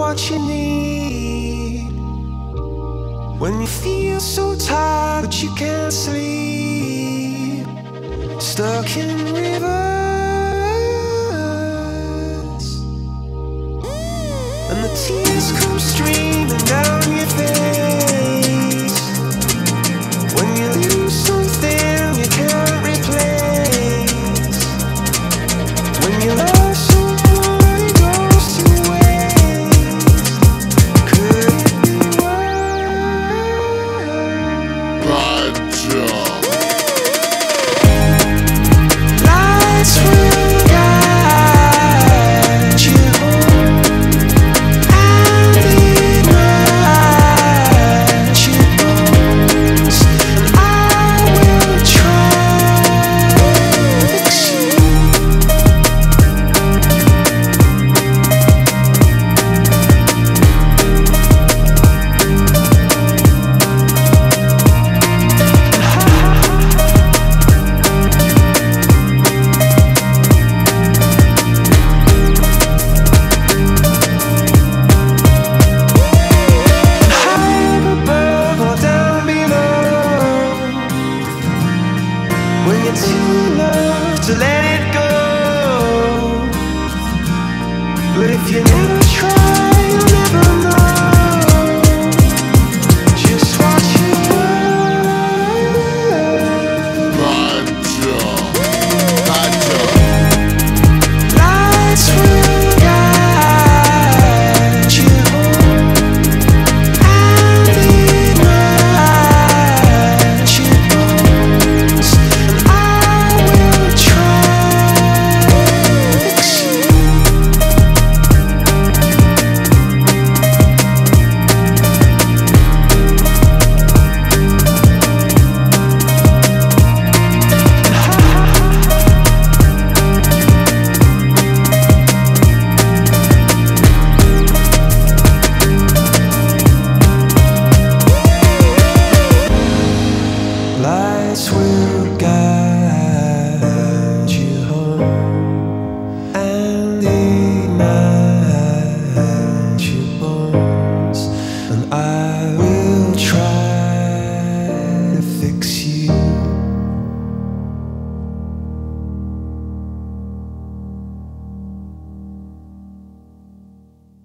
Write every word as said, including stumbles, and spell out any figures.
what you need. When you feel so tired but you can't sleep, stuck in rivers, and the tears come streaming down your face. When you lose something you can't replace, when you love someone it goes to waste. Could it be worse? Bad job. Lights will guide you home, and ignite your bones, and I will try to fix you. High above or down below, when you're too low to let it go. But if you never try, you'll never know just what you were. Bad job. Bad job. Lights will guide you home, and ignite your bones, and I will try to fix you. Lights will guide you home, and ignite your bones, and I will try